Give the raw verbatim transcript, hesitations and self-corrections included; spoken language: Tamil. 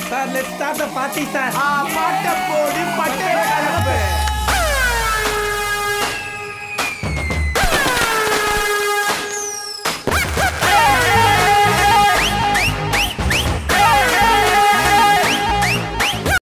Sir let's start the party sir. ஆ பாட்ட போடு பட்டே